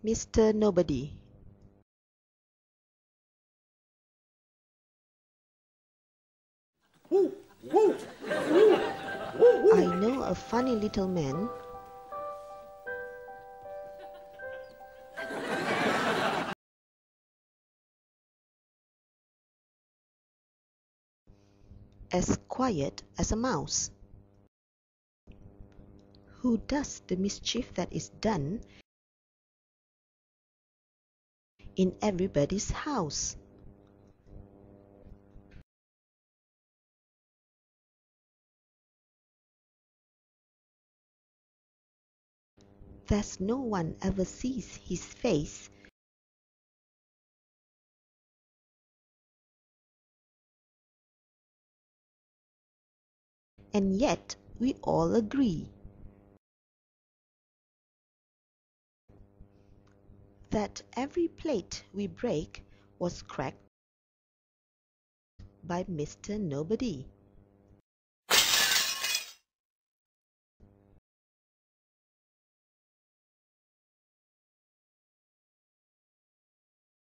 Mr. Nobody. I know a funny little man. As quiet as a mouse, who does the mischief that is done in everybody's house. There's no one ever sees his face, and yet we all agree that every plate we break was cracked by Mr. Nobody.